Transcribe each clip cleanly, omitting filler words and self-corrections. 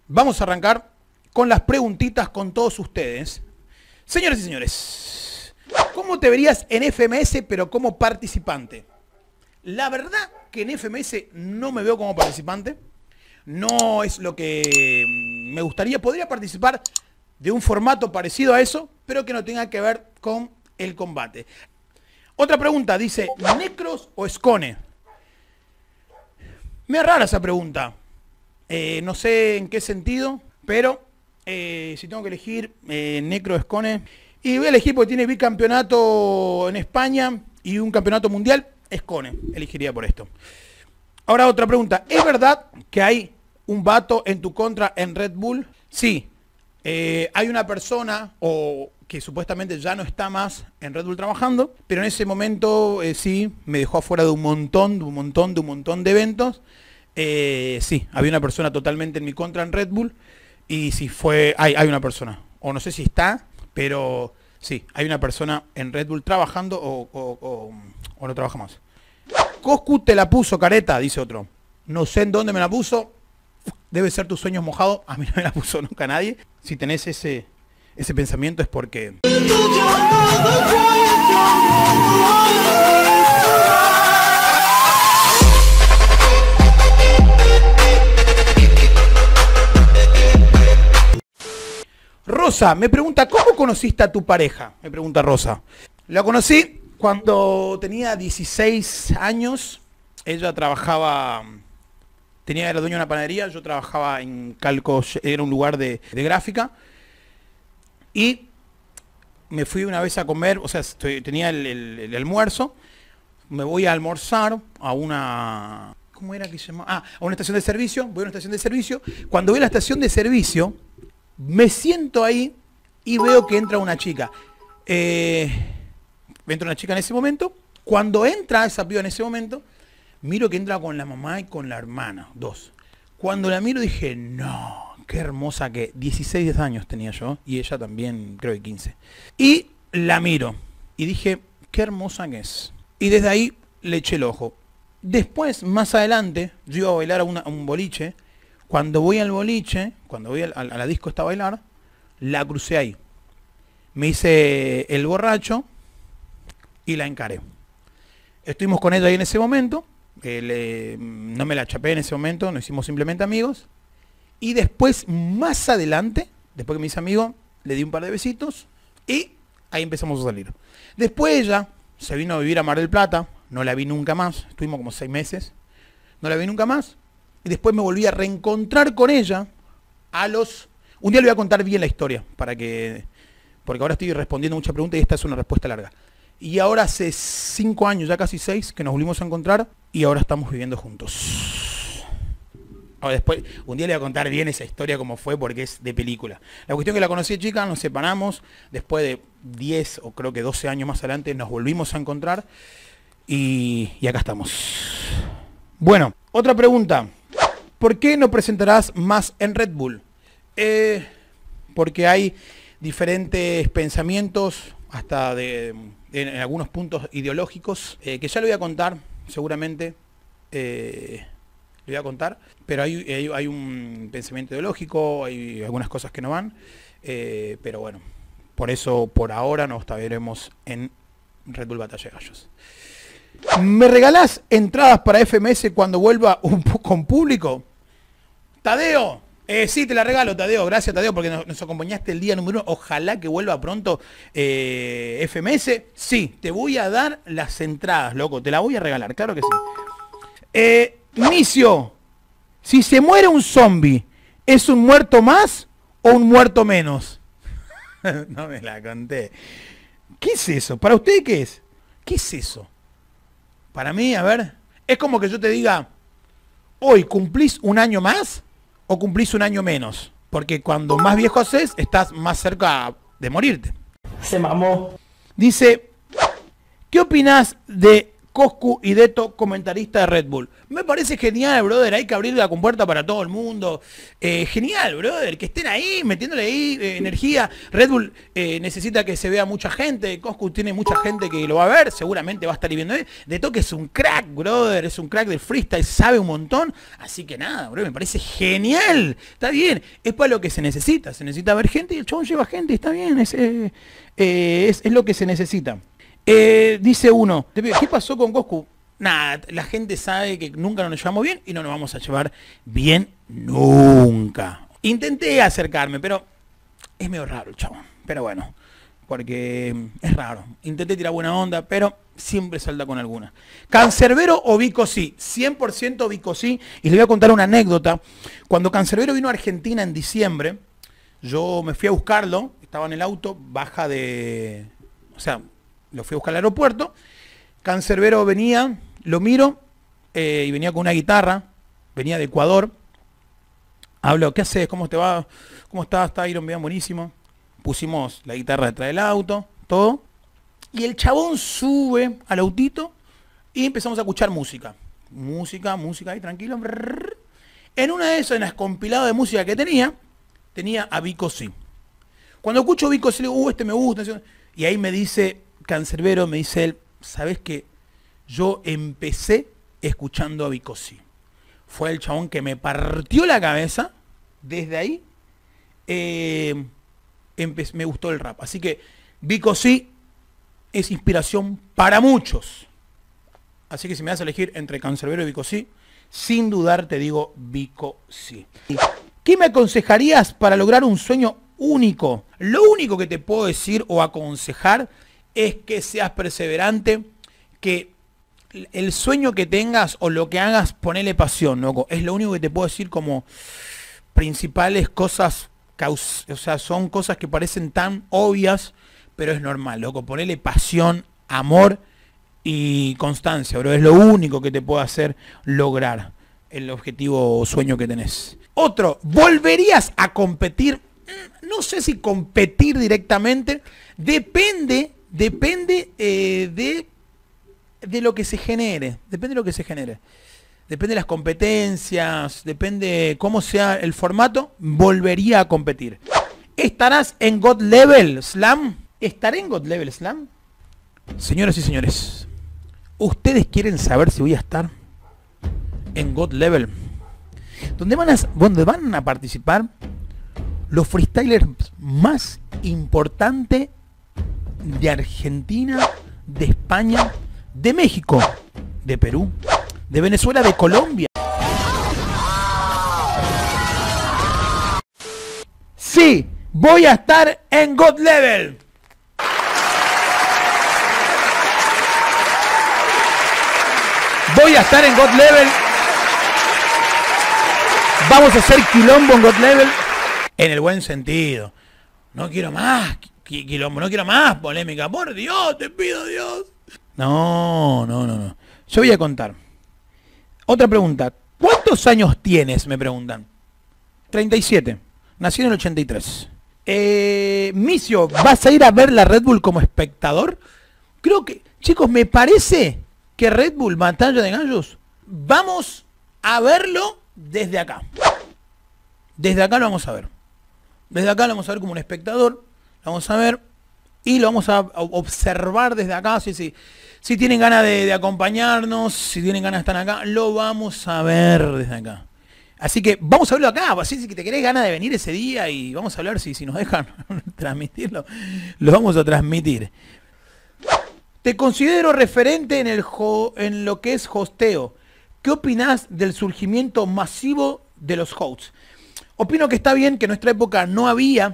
Vamos a arrancar con las preguntitas con todos ustedes. Señores y señores, ¿cómo te verías en FMS pero como participante? La verdad que en FMS no me veo como participante. No es lo que me gustaría. Podría participar de un formato parecido a eso, pero que no tenga que ver con el combate. Otra pregunta, dice, ¿Necros o Skone? Me es rara esa pregunta. No sé en qué sentido, pero si tengo que elegir Necro o Skone, y voy a elegir porque tiene bicampeonato en España y un campeonato mundial, Skone, elegiría por esto. Ahora otra pregunta, ¿es verdad que hay un vato en tu contra en Red Bull? Sí, hay una persona que supuestamente ya no está más en Red Bull trabajando, pero en ese momento sí, me dejó afuera de un montón de eventos. Sí, había una persona totalmente en mi contra en Red Bull, y si fue, hay una persona, o no sé si está, pero sí, hay una persona en Red Bull trabajando o no trabaja más. Coscu te la puso, careta, dice otro. No sé en dónde me la puso. Debe ser tus sueños mojados. A mí no me la puso nunca nadie. Si tenés ese pensamiento es porque... Rosa me pregunta, ¿cómo conociste a tu pareja? Me pregunta Rosa. La conocí cuando tenía 16 años. Ella trabajaba... era dueño de una panadería, yo trabajaba en Calcos, era un lugar de gráfica. Y me fui una vez a comer, o sea, tenía el almuerzo. Me voy a almorzar a una... ¿Cómo era que se llamaba? Ah, a una estación de servicio. Voy a una estación de servicio. Cuando voy a la estación de servicio, me siento ahí y veo que entra una chica. Entra una chica en ese momento. Cuando entra esa piba en ese momento, miro que entra con la mamá y con la hermana, dos. Cuando la miro dije, no, qué hermosa que... 16 años tenía yo, y ella también, creo que 15. Y la miro, y dije, qué hermosa que es. Y desde ahí le eché el ojo. Después, más adelante, yo iba a bailar a un boliche. Cuando voy al boliche, cuando voy a la disco esta a bailar, la crucé ahí. Me hice el borracho y la encaré. Estuvimos con ella ahí en ese momento. No me la chapé en ese momento, nos hicimos simplemente amigos. Y después, más adelante, después que me hice amigo, le di un par de besitos y ahí empezamos a salir. Después ella se vino a vivir a Mar del Plata, no la vi nunca más, estuvimos como 6 meses, no la vi nunca más. Y después me volví a reencontrar con ella un día le voy a contar bien la historia, porque ahora estoy respondiendo muchas preguntas y esta es una respuesta larga. Y ahora hace 5 años, ya casi 6, que nos volvimos a encontrar y ahora estamos viviendo juntos. Ahora después, un día le voy a contar bien esa historia como fue, porque es de película. La cuestión que la conocí de chica, nos separamos, después de 10 o creo que 12 años más adelante nos volvimos a encontrar y acá estamos. Bueno, otra pregunta. ¿Por qué no presentarás más en Red Bull? Porque hay diferentes pensamientos, hasta en algunos puntos ideológicos, que ya le voy a contar, seguramente, le voy a contar, pero hay un pensamiento ideológico, hay algunas cosas que no van, pero bueno, por eso por ahora nos veremos en Red Bull Batalla de Gallos. ¿Me regalás entradas para FMS cuando vuelva con público? Tadeo, sí, te la regalo, Tadeo. Gracias, Tadeo, porque nos acompañaste el día número 1. Ojalá que vuelva pronto FMS. Sí, te voy a dar las entradas, loco. Te la voy a regalar, claro que sí. Micio, si se muere un zombie, ¿es un muerto más o un muerto menos? No me la conté. ¿Qué es eso? ¿Para usted qué es? ¿Qué es eso? Para mí, a ver, es como que yo te diga, hoy cumplís un año más o cumplís un año menos. Porque cuando más viejo haces, estás más cerca de morirte. Se mamó. Dice, ¿qué opinás de Coscu y Deto, comentarista de Red Bull. Me parece genial, brother. Hay que abrir la compuerta para todo el mundo. Genial, brother. Que estén ahí, metiéndole ahí energía. Red Bull necesita que se vea mucha gente. Coscu tiene mucha gente que lo va a ver. Seguramente va a estar viendo. Deto que es un crack, brother. Es un crack del freestyle. Sabe un montón. Así que nada, brother. Me parece genial. Está bien. Es para lo que se necesita. Se necesita ver gente y el chabón lleva gente. Está bien. Es lo que se necesita. Dice uno, ¿qué pasó con Coscu? Nada, la gente sabe que nunca nos llevamos bien y no nos vamos a llevar bien nunca. Intenté acercarme, pero es medio raro el chabón. Pero bueno, porque es raro. Intenté tirar buena onda, pero siempre salta con alguna. ¿Cancerbero o Vico sí? 100% Vico sí. Y le voy a contar una anécdota. Cuando Cancerbero vino a Argentina en diciembre, yo me fui a buscarlo, estaba en el auto, baja de... O sea... Lo fui a buscar al aeropuerto. Cancerbero venía, lo miro, y venía con una guitarra. Venía de Ecuador. Hablo, ¿qué haces? ¿Cómo te va? ¿Cómo estás? Está Iron Man, buenísimo. Pusimos la guitarra detrás del auto, todo. Y el chabón sube al autito y empezamos a escuchar música. Música, ahí tranquilo. En una de esas, en las compiladas de música que tenía a Vico sí. Cuando escucho Vico sí, le digo, este me gusta. Y ahí me dice... Cancerbero, me dice él, ¿sabes qué? Yo empecé escuchando a Vico sí. Fue el chabón que me partió la cabeza. Desde ahí me gustó el rap. Así que Vico sí es inspiración para muchos. Así que si me das a elegir entre Cancerbero y Vico sí, sin dudar te digo Vico sí. ¿Qué me aconsejarías para lograr un sueño único? Lo único que te puedo decir o aconsejar es que seas perseverante, que el sueño que tengas o lo que hagas, ponele pasión, loco. Es lo único que te puedo decir como principales cosas, o sea, son cosas que parecen tan obvias, pero es normal, loco. Ponele pasión, amor y constancia, bro. Es lo único que te puede hacer lograr el objetivo o sueño que tenés. Otro, ¿volverías a competir? No sé si competir directamente, depende de lo que se genere. Depende de lo que se genere. Depende de las competencias. Depende cómo sea el formato. Volvería a competir. ¿Estarás en God Level Slam? ¿Estaré en God Level Slam? Señoras y señores, ¿ustedes quieren saber si voy a estar en God Level? Donde van a participar los freestylers más importantes de Argentina, de España, de México, de Perú, de Venezuela, de Colombia. Sí, voy a estar en God Level. Voy a estar en God Level. Vamos a hacer quilombo en God Level. En el buen sentido. No quiero más quilombo, no quiero más polémica. Por Dios, te pido, Dios. No. Yo voy a contar. Otra pregunta. ¿Cuántos años tienes? Me preguntan. 37. Nací en el 83. Micio, ¿vas a ir a ver la Red Bull como espectador? Creo que, chicos, me parece que Red Bull Batalla de Gallos, vamos a verlo desde acá. Desde acá lo vamos a ver. Desde acá lo vamos a ver como un espectador. Lo vamos a ver y lo vamos a observar desde acá. Si tienen ganas de acompañarnos, si tienen ganas de estar acá, lo vamos a ver desde acá. Así que vamos a verlo acá. Así que te querés ganas de venir ese día y vamos a hablar si nos dejan transmitirlo. Lo vamos a transmitir. Te considero referente en lo que es hosteo. ¿Qué opinás del surgimiento masivo de los hosts? Opino que está bien, que en nuestra época no había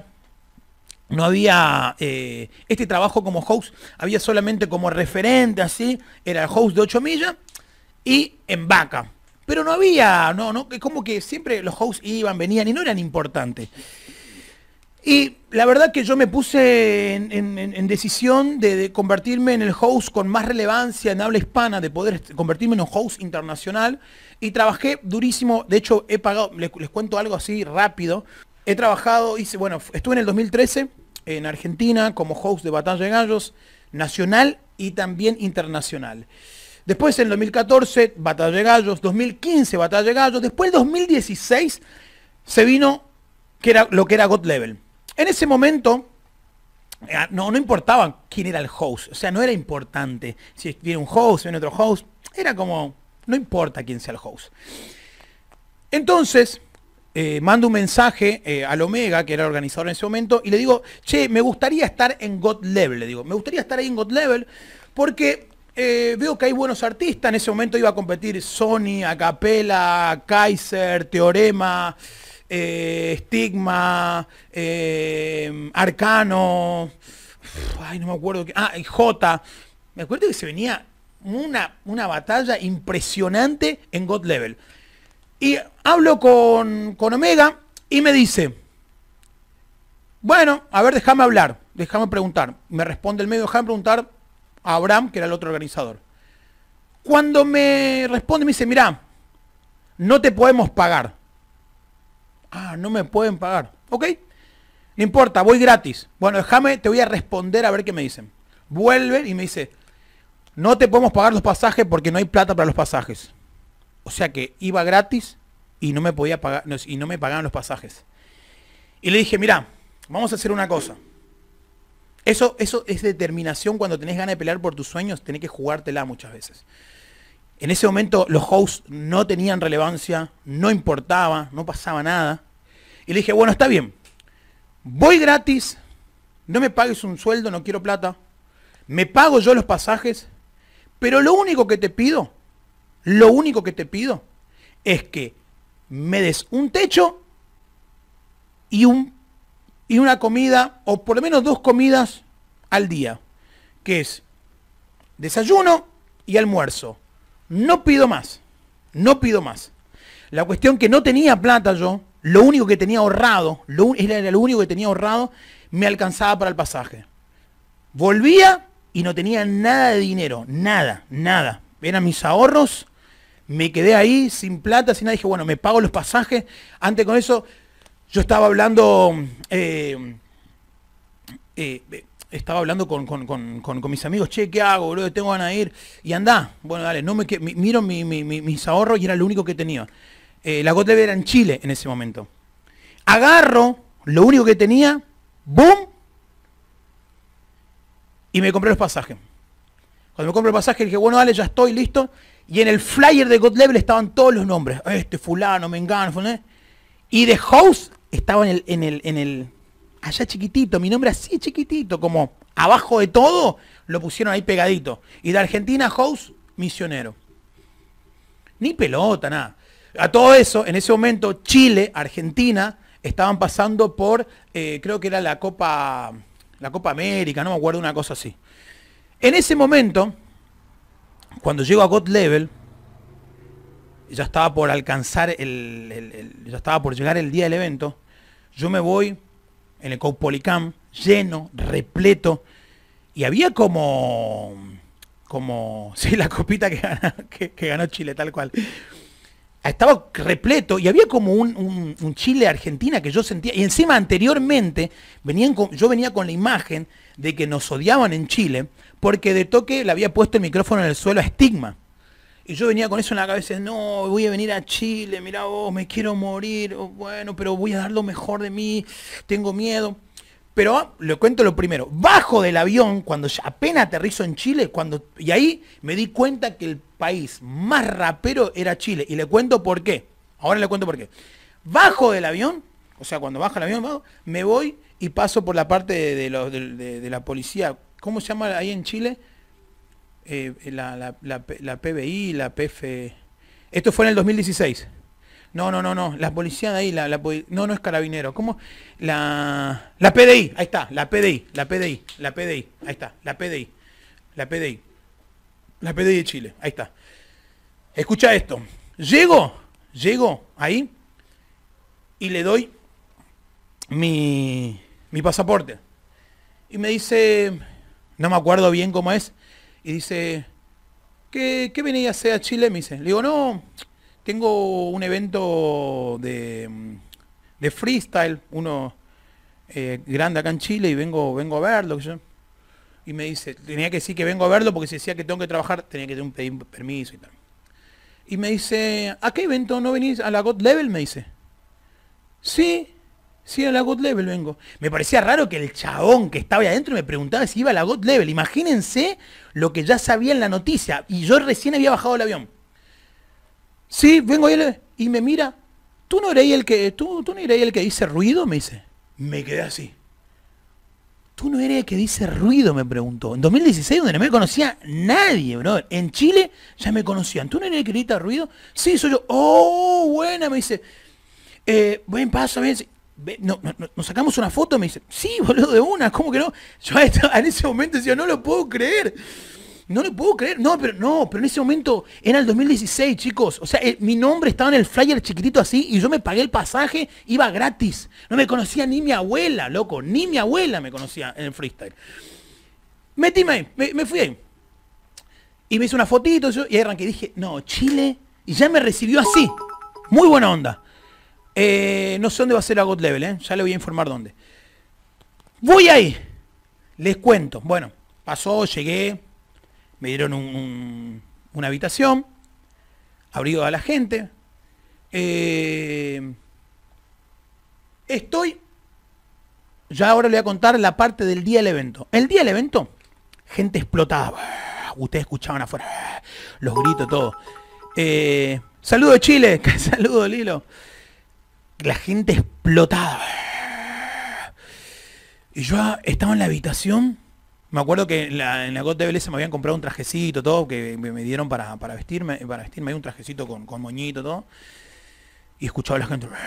este trabajo como host, había solamente como referente, así, era el host de 8 millas y en vaca. Pero no había, como que siempre los hosts iban, venían y no eran importantes. Y la verdad que yo me puse en decisión de convertirme en el host con más relevancia en habla hispana, de poder convertirme en un host internacional. Y trabajé durísimo, de hecho he pagado, les cuento algo así rápido. He trabajado, estuve en el 2013 en Argentina como host de Batalla de Gallos, nacional y también internacional. Después en el 2014, Batalla de Gallos, 2015, Batalla de Gallos, después el 2016 se vino que era lo que era God Level. En ese momento no importaba quién era el host, o sea, no era importante si viene un host, si viene otro host, era como, no importa quién sea el host. Entonces, mando un mensaje al Omega, que era el organizador en ese momento, y le digo, che, me gustaría estar en God Level, le digo, me gustaría estar ahí en God Level, porque veo que hay buenos artistas. En ese momento iba a competir Sony, Acapella, Kaiser, Teorema, Stigma, Arcano, ay, no me acuerdo, y J. Me acuerdo que se venía una batalla impresionante en God Level. Y hablo con Omega y me dice, bueno, a ver, déjame hablar, déjame preguntar. Me responde el medio, déjame preguntar a Abraham, que era el otro organizador. Cuando me responde, me dice, mirá, no te podemos pagar. Ah, no me pueden pagar. Ok, no importa, voy gratis. Bueno, déjame, te voy a responder a ver qué me dicen. Vuelve y me dice, no te podemos pagar los pasajes porque no hay plata para los pasajes. O sea que iba gratis y no me podía pagar, y no me pagaban los pasajes. Y le dije, mirá, vamos a hacer una cosa. Eso es determinación. Cuando tenés ganas de pelear por tus sueños, tenés que jugártela muchas veces. En ese momento los hosts no tenían relevancia, no importaba, no pasaba nada. Y le dije, bueno, está bien, voy gratis, no me pagues un sueldo, no quiero plata, me pago yo los pasajes, pero lo único que te pido es que me des un techo y una comida, o por lo menos 2 comidas al día, que es desayuno y almuerzo. No pido más, no pido más. La cuestión que no tenía plata yo, lo único que tenía ahorrado, era lo único que tenía ahorrado, me alcanzaba para el pasaje. Volvía y no tenía nada de dinero, nada. Eran mis ahorros, me quedé ahí sin plata, sin nada. Dije, bueno, me pago los pasajes. Antes con eso, yo estaba hablando con mis amigos, che, ¿qué hago, boludo? Tengo ganas de ir. Y andá. Bueno, dale, miro mis ahorros y era lo único que tenía. La God Level era en Chile en ese momento. Agarro lo único que tenía, ¡boom! Y me compré los pasajes. Cuando me compré el pasaje dije, bueno, dale, ya estoy listo. Y en el flyer de God Level estaban todos los nombres. Fulano, Mengano, fulano. Y de host estaba en el allá chiquitito, mi nombre así chiquitito, como abajo de todo, lo pusieron ahí pegadito. Y de Argentina, host, misionero. Ni pelota, nada. A todo eso, en ese momento, Chile, Argentina, estaban pasando por, creo que era la Copa América, no me acuerdo, una cosa así. En ese momento, cuando llego a God Level, ya estaba por alcanzar ya estaba por llegar el día del evento, yo me voy en el Caupolicán, lleno, repleto, y había como sí, la copita que ganó Chile, tal cual. Estaba repleto y había como un Chile-Argentina que yo sentía, y encima anteriormente yo venía con la imagen de que nos odiaban en Chile, porque de toque le había puesto el micrófono en el suelo a Stigma. Y yo venía con eso en la cabeza, no, voy a venir a Chile, mirá vos, me quiero morir, bueno, pero voy a dar lo mejor de mí, tengo miedo. Pero le cuento lo primero, bajo del avión, cuando apenas aterrizo en Chile, y ahí me di cuenta que el país más rapero era Chile, y le cuento por qué. Ahora le cuento por qué. Bajo del avión, o sea, cuando baja el avión, me voy y paso por la parte de la policía, ¿cómo se llama ahí en Chile? La PBI, la PF... Esto fue en el 2016. No, la policía de ahí, no es carabinero. ¿Cómo? La PDI, ahí está, la PDI, ahí está, la PDI de Chile, ahí está. Escucha esto. Llego ahí y le doy mi pasaporte. Y me dice, no me acuerdo bien cómo es, y dice, ¿qué venía a hacer a Chile? Me dice, le digo, no, tengo un evento de freestyle, uno grande acá en Chile, y vengo a verlo. Y me dice, tenía que decir que vengo a verlo porque si decía que tengo que trabajar, tenía que pedir un permiso y tal. Y me dice, ¿a qué evento no venís? ¿A la God Level? Me dice. Sí, sí, a la God Level vengo. Me parecía raro que el chabón que estaba ahí adentro me preguntaba si iba a la God Level. Imagínense lo que ya sabía en la noticia. Y yo recién había bajado del avión. Sí, vengo ahí y me mira. ¿Tú no eres el que dice ruido? Me dice. Me quedé así. ¿Tú no eres el que dice ruido? Me preguntó. En 2016, donde no me conocía nadie, bro. En Chile ya me conocían. ¿Tú no eres el que grita ruido? Sí, soy yo. Oh, buena, me dice. Buen paso, ven. ¿Nos sacamos una foto? Me dice. Sí, boludo, de una. ¿Cómo que no? Yo en ese momento decía, no lo puedo creer. No lo puedo creer. No, pero en ese momento era el 2016, chicos. O sea, mi nombre estaba en el flyer chiquitito así y yo me pagué el pasaje, iba gratis. No me conocía ni mi abuela, loco. Ni mi abuela me conocía en el freestyle. Metíme ahí, me fui ahí. Y me hice una fotito yo, y ahí arranqué. Dije, no, Chile. Y ya me recibió así. Muy buena onda. No sé dónde va a ser la God Level, ya le voy a informar dónde. Voy ahí. Les cuento. Bueno, pasó, llegué. Me dieron una habitación, abrigo a la gente. Ya ahora le voy a contar la parte del día del evento. El día del evento, gente explotada. Ustedes escuchaban afuera los gritos, todo. Saludo de Chile, saludo de Lilo. La gente explotada. Y yo estaba en la habitación. Me acuerdo que en la God Level me habían comprado un trajecito, todo, que me dieron para vestirme ahí un trajecito con moñito, todo. Y escuchaba a la gente.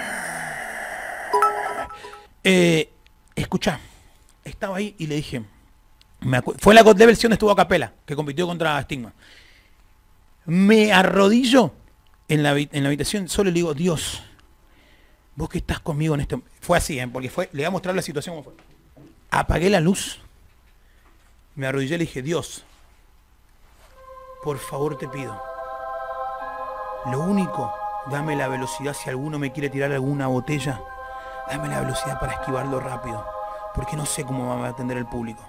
Escuchá, estaba ahí y le dije, fue la God Level donde estuvo Acapela, que compitió contra Stigma. Me arrodillo en la habitación, solo le digo, Dios, vos que estás conmigo en este... Fue así, porque le voy a mostrar la situación como fue. Apagué la luz. Me arrodillé y le dije, Dios, por favor te pido, lo único, dame la velocidad si alguno me quiere tirar alguna botella, dame la velocidad para esquivarlo rápido, porque no sé cómo va a atender el público.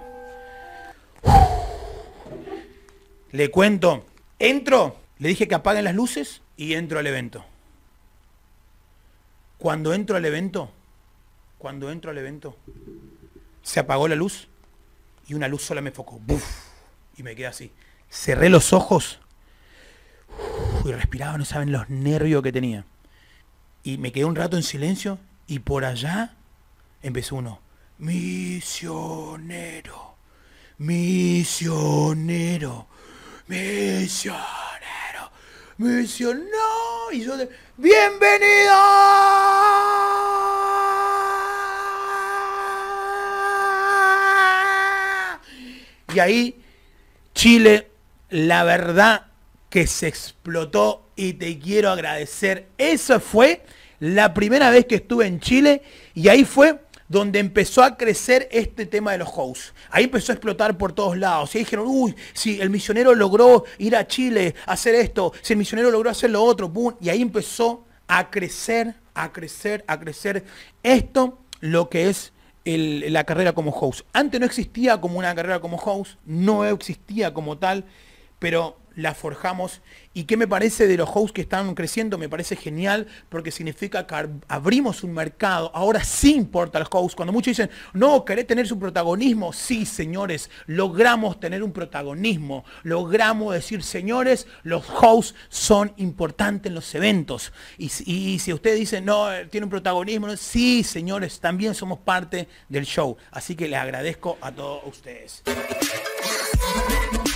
Le cuento, entro, le dije que apaguen las luces y entro al evento. Cuando entro al evento, se apagó la luz. Y una luz sola me enfocó. ¡Buf! Y me quedé así. Cerré los ojos. Y respiraba, no saben los nervios que tenía. Y me quedé un rato en silencio. Y por allá empezó uno. Misionero. Misionero. Misionero. Misionero. Y yo de... ¡Bienvenido! Y ahí, Chile, la verdad que se explotó y te quiero agradecer. Esa fue la primera vez que estuve en Chile y ahí fue donde empezó a crecer este tema de los hosts. Ahí empezó a explotar por todos lados. Y ahí dijeron, uy, si el misionero logró ir a Chile, hacer esto, si el misionero logró hacer lo otro, boom. Y ahí empezó a crecer, a crecer, a crecer esto, lo que es la carrera como host. Antes no existía como una carrera como host, no existía como tal, pero la forjamos. ¿Y qué me parece de los hosts que están creciendo? Me parece genial porque significa que abrimos un mercado. Ahora sí importa los hosts. Cuando muchos dicen, no, ¿querés tener su protagonismo? Sí, señores, logramos tener un protagonismo. Logramos decir, señores, los hosts son importantes en los eventos. Y si ustedes dicen, no, tiene un protagonismo, no, sí, señores, también somos parte del show. Así que les agradezco a todos ustedes.